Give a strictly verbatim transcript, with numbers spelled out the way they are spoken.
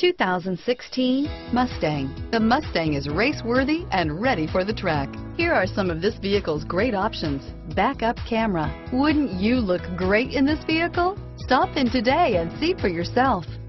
two thousand sixteen Mustang. The Mustang is race-worthy and ready for the track. Here are some of this vehicle's great options. Backup camera. Wouldn't you look great in this vehicle? Stop in today and see for yourself.